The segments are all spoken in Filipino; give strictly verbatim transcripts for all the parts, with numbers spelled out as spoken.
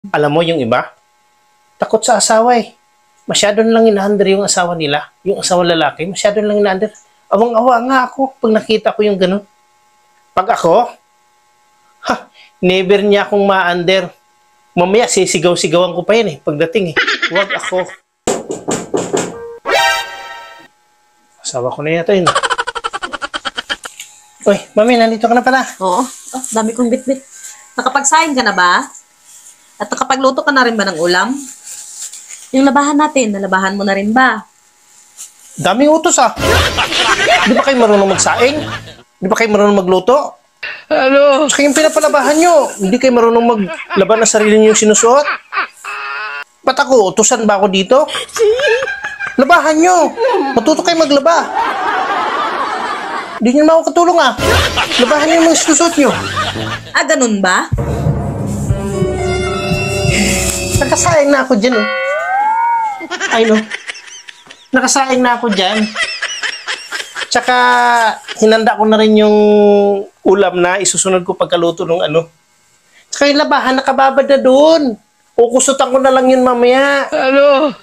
Alam mo yung iba, takot sa asawa eh. Masyado na lang inaandar yung asawa nila, yung asawa lalaki, masyado na lang inaandar. Awang-awa nga ako pag nakita ko yung ganun. Pag ako, ha, never niya akong ma-under. Mamaya sisigaw-sigawan ko pa yan eh, pagdating eh. Huwag ako. Asawa ko na yata yun. Uy, mami, nandito ka na pala. Oo. Oh, dami kong bitbit. Nakapagsahin ka na ba? At nakapagluto ka na rin ba ng ulam? Yung labahan natin, nalabahan mo na rin ba? Daming utos ah. Di ba kayo marunong magsaing? Di ba kayo marunong magluto? Ano? Saka yung pinapalabahan nyo, hindi kayo marunong maglaban ng sarili nyo yung sinusuot? Ba't ako? Utusan ba ako dito? Labahan nyo! Matuto kayo maglaba. Hindi nyo naman ako katulong ah. Labahan nyo yung mga sinusuot nyo. Ah, ganun ba? Nakasaing na ako dyan eh. Ay no. Nakasaing na ako dyan. Tsaka, hinanda ko na rin yung ulam na isusunod ko pagkaluto ng ano. Tsaka yung labahan, nakababad na doon. Kukusutan ko na lang yun mamaya. Ano?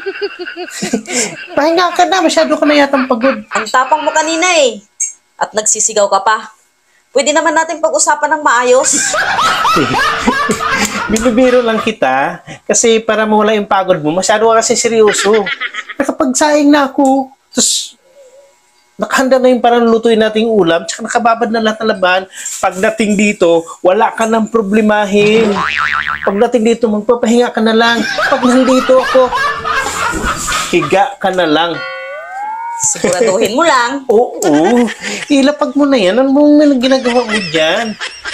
Pahinga ka na, masyado ka na yatang pagod. Ang tapang mo kanina eh. At nagsisigaw ka pa. Pwede naman natin pag-usapan ng maayos. Binibiro lang kita kasi para mawala yung pagod mo, masyado ka kasi seryoso. Nakapagsaing na ako. Tapos, nakahanda na yung parang lutuin natin yung ulam, tsaka nakababad na lahat ng laban. Pagdating dito, wala ka nang problemahin. Pagdating dito, magpapahinga ka na lang. Pag nandito ako, higa ka na lang. Siguraduhin mo lang. Oo, ilapag mo na yan. Ano mong ginagawa mo dyan?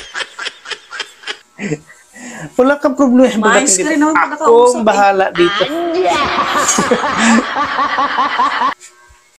Wala kang problema. Maayos ka rin naman pag Ako ang bahala dito.